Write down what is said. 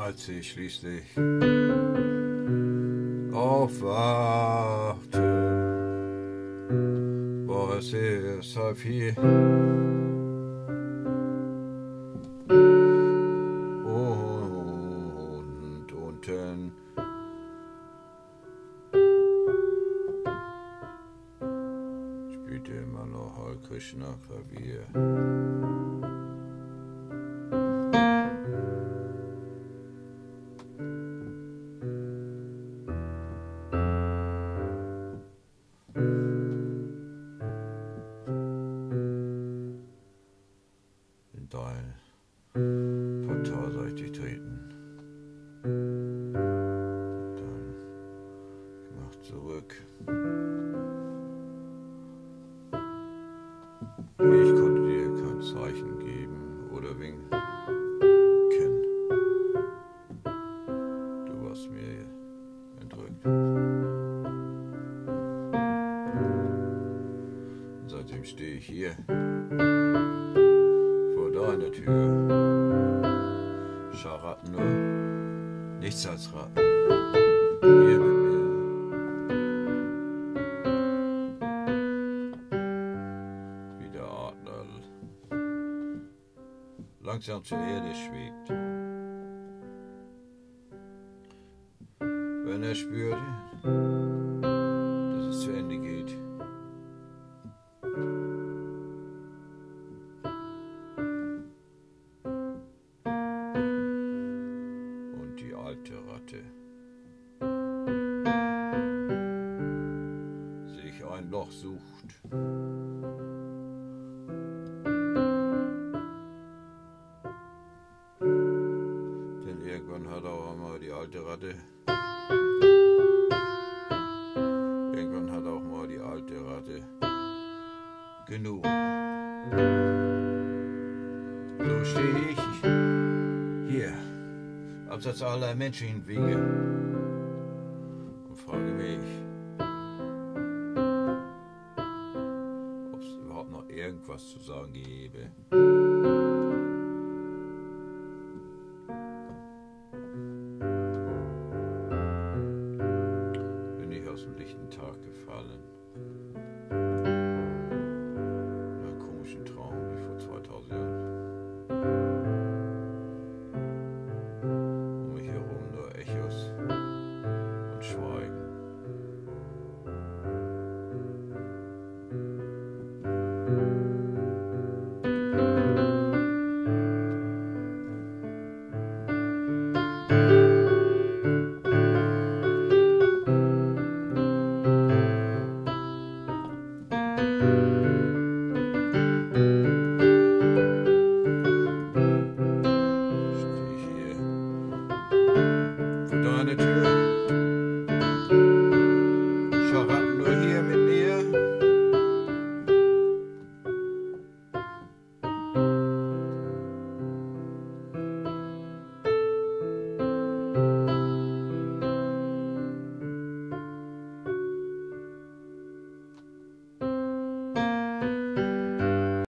als ich schließlich aufwachte, war es erst 3:30. Und unten spielte immer noch Hare Krishna Klavier. Ein Portal sollte treten. Dann gemacht zurück. Ich konnte dir kein Zeichen geben oder winken. Du warst mir entrückt. Und seitdem stehe ich hier vor deiner Tür. Schau Ratten nur, nichts als Ratten. Hier mit mir. Wie der Adler langsam zur Erde schwebt. Wenn er spürt, dass es zu Ende geht. Alte Ratte sich ein Loch sucht. Denn irgendwann hat auch einmal die alte Ratte genug. So stehe ich hier abseits aller menschlichen Wege und frage mich, ob es überhaupt noch irgendwas zu sagen gäbe.